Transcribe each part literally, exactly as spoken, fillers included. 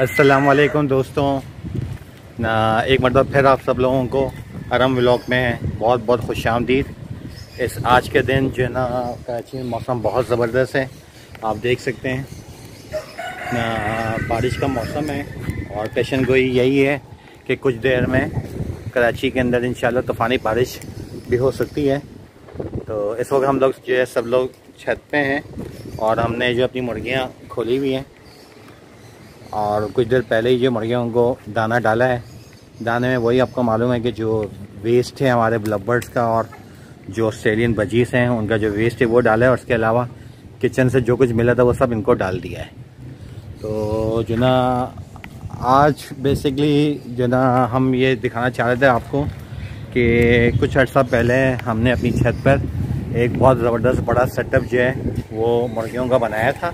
अस्सलाम वालेकुम दोस्तों, ना एक मरतबा फिर आप सब लोगों को अरम व्लॉग में बहुत बहुत खुशामदीद। इस आज के दिन जो है ना कराची में मौसम बहुत ज़बरदस्त है, आप देख सकते हैं ना, बारिश का मौसम है और पेशन गोई यही है कि कुछ देर में कराची के अंदर इंशाल्लाह तूफ़ानी बारिश भी हो सकती है। तो इस वक्त हम लोग जो है सब लोग छत पे हैं और हमने जो अपनी मुर्गियाँ खोली हुई हैं और कुछ देर पहले ही जो मुर्गियों को दाना डाला है। दाने में वही आपको मालूम है कि जो वेस्ट है हमारे लवबर्ड्स का और जो ऑस्ट्रेलियन बजीज हैं उनका जो वेस्ट है वो डाला है और उसके अलावा किचन से जो कुछ मिला था वो सब इनको डाल दिया है। तो जो ना आज बेसिकली जो ना हम ये दिखाना चाह रहे थे आपको कि कुछ अर्सा पहले हमने अपनी छत पर एक बहुत ज़बरदस्त बड़ा सेटअप जो है वो मुर्गियों का बनाया था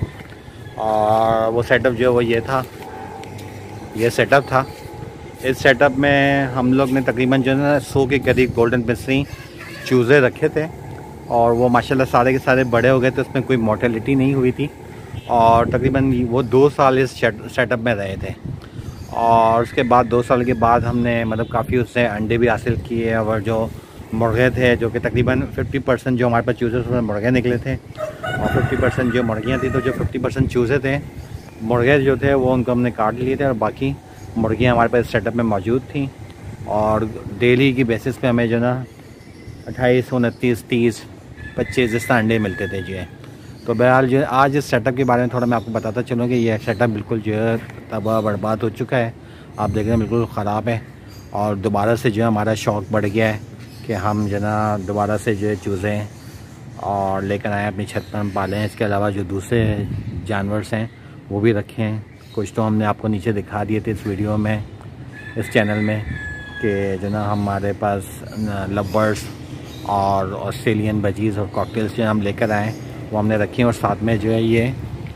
और वो सेटअप जो है वो ये था, ये सेटअप था। इस सेटअप में हम लोग ने तकरीबन जो है ना सौ के करीब गोल्डन मिस्री चूज़े रखे थे और वो माशाल्लाह सारे के सारे बड़े हो गए थे, उसमें कोई मोर्टेलिटी नहीं हुई थी और तकरीबन वो दो साल इस सेटअप में रहे थे। और उसके बाद दो साल के बाद हमने मतलब काफ़ी उससे अंडे भी हासिल किए और जो मुर्गे थे जो कि तकरीबन पचास परसेंट जो हमारे पास चूज़े उसमें मुर्गे निकले थे और पचास परसेंट जो मुर्गियाँ थी। तो जो पचास परसेंट चूज़े थे, मुर्गे जो थे वो उनको हमने काट लिए थे और बाकी मुर्गियाँ हमारे पास सेटअप में मौजूद थी और डेली की बेसिस पे हमें जो ना अट्ठाईस उनतीस तीस पच्चीस जिस तरह अंडे मिलते थे जो है। तो बहरहाल जो आज इस सेटअप के बारे में थोड़ा मैं आपको बताता चलूँ कि यह सेटअप बिल्कुल जो है तबाह बर्बाद हो चुका है। आप देख रहे हैं बिल्कुल ख़राब है और दोबारा से जो है हमारा शौक़ बढ़ गया है कि हम जो ना दोबारा से जो है चूज़े और लेकर आएँ अपनी छत पर हम पालें। इसके अलावा जो दूसरे जानवर्स हैं वो भी रखें। कुछ तो हमने आपको नीचे दिखा दिए थे इस वीडियो में, इस चैनल में, कि जो ना हमारे पास लवबर्ड्स और ऑस्ट्रेलियन बजीज़ और कॉकटेल्स जो हम लेकर आए वो हमने रखे और साथ में जो है ये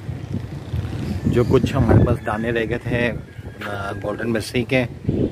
जो कुछ हमारे पास दाने रह गए थे गोल्डन मिस्री के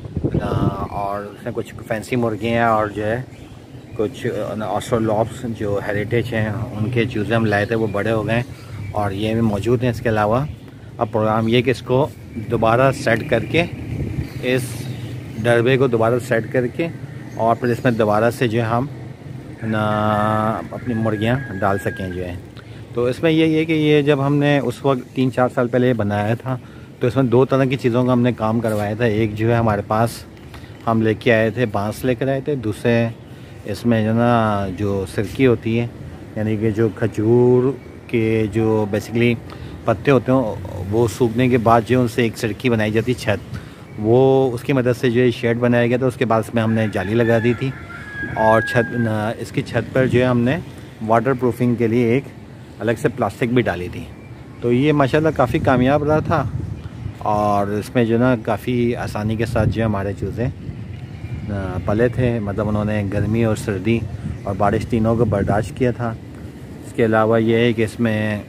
और उसमें कुछ फैंसी मुर्गियाँ और जो है कुछ ऑस्ट्रेलॉप्स जो हेरिटेज हैं उनके चूज़े हम लाए थे, वो बड़े हो गए और ये भी मौजूद हैं। इसके अलावा अब प्रोग्राम ये कि इसको दोबारा सेट करके इस डरबे को दोबारा सेट करके और फिर इसमें दोबारा से जो है हम ना अपनी मुर्गियाँ डाल सकें जो है। तो इसमें यही है कि ये जब हमने उस वक्त तीन चार साल पहले बनाया था तो इसमें दो तरह की चीज़ों का हमने काम करवाया था। एक जो है हमारे पास हम लेके आए थे, बांस लेकर आए थे। दूसरे इसमें जो ना जो सिरकी होती है, यानी कि जो खजूर के जो बेसिकली पत्ते होते हैं वो सूखने के बाद जो उनसे एक सिरकी बनाई जाती छत, वो उसकी मदद से जो है शेड बनाया गया था। उसके बाद इसमें हमने जाली लगा दी थी और छत इसकी छत पर जो है हमने वाटर प्रूफिंग के लिए एक अलग से प्लास्टिक भी डाली थी। तो ये माशाल्लाह काफ़ी कामयाब रहा था और इसमें जो ना काफ़ी आसानी के साथ जो हमारे चूज़े पले थे, मतलब उन्होंने गर्मी और सर्दी और बारिश तीनों को बर्दाश्त किया था। इसके अलावा ये है कि इसमें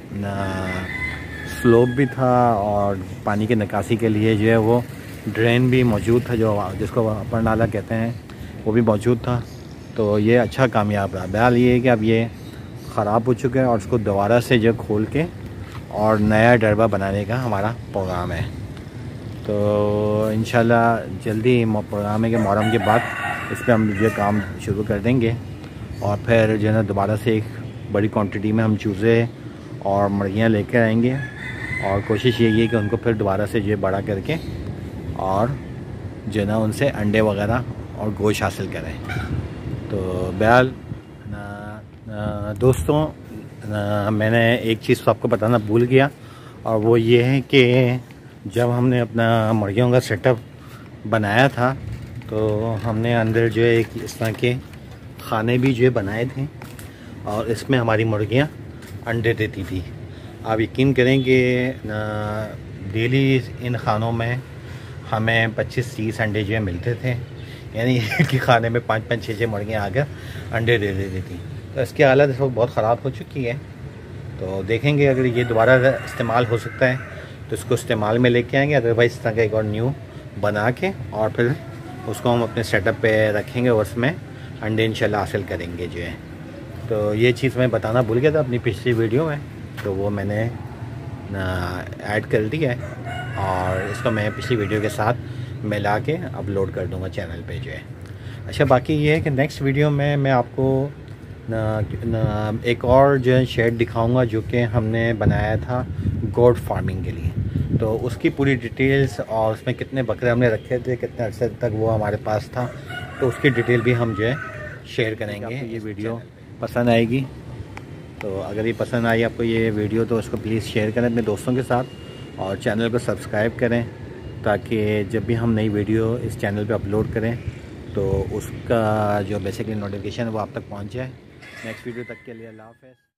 स्लोप भी था और पानी की निकासी के लिए जो है वो ड्रेन भी मौजूद था, जो जिसको अपर नाला कहते हैं, वो भी मौजूद था। तो ये अच्छा कामयाब रहा। बहरहाल ये है कि अब ये ख़राब हो चुका है और उसको दोबारा से जो खोल के और नया डरबा बनाने का हमारा प्रोग्राम है। तो इंशाल्लाह जल्दी प्रोग्राम है कि मुहर्रम के बाद इस पर हम जो काम शुरू कर देंगे और फिर जो है ना दोबारा से एक बड़ी क्वांटिटी में हम चूज़े और मुर्गियाँ लेकर आएंगे और कोशिश यही है कि उनको फिर दोबारा से जो बड़ा करके और जो है ना उनसे अंडे वगैरह और गोश्त हासिल करें। तो बहरहाल दोस्तों ना, मैंने एक चीज़ तो आपको बताना भूल गया और वो ये है कि जब हमने अपना मुर्गियों का सेटअप बनाया था तो हमने अंदर जो है एक इस तरह के खाने भी जो है बनाए थे और इसमें हमारी मुर्गियां अंडे देती थी। आप यकीन करें कि डेली इन खानों में हमें पच्चीस तीस अंडे जो है मिलते थे, यानी एक ही खाने में पाँच पाँच छः छः मुर्गियाँ आकर अंडे दे देती थी। तो इसकी हालत इस वक्त बहुत ख़राब हो चुकी है। तो देखेंगे अगर ये दोबारा इस्तेमाल हो सकता है तो इसको इस्तेमाल में लेके आएंगे, अदरवाइज़ इस तरह का एक और न्यू बना के और फिर उसको हम अपने सेटअप पे रखेंगे और उसमें अंडे इंशाल्लाह हासिल करेंगे जो है। तो ये चीज़ मैं बताना भूल गया था अपनी पिछली वीडियो में, तो वो मैंने ऐड कर दिया है। और इसको मैं पिछली वीडियो के साथ मिला के अपलोड कर दूंगा चैनल पे जो है। अच्छा, बाकी ये है कि नेक्स्ट वीडियो में मैं आपको न, न, एक और जो है शेड दिखाऊंगा जो कि हमने बनाया था गोट फार्मिंग के लिए। तो उसकी पूरी डिटेल्स और उसमें कितने बकरे हमने रखे थे, कितने अरसे तक वो हमारे पास था, तो उसकी डिटेल भी हम जो है शेयर करेंगे। ये वीडियो पसंद आएगी तो अगर ये पसंद आई आपको ये वीडियो तो उसको प्लीज़ शेयर करें अपने दोस्तों के साथ और चैनल को सब्सक्राइब करें, ताकि जब भी हम नई वीडियो इस चैनल पे अपलोड करें तो उसका जो बेसिकली नोटिफिकेशन है वो आप तक पहुंच जाए। नेक्स्ट वीडियो तक के लिए अल्लाह हाफ़िज़।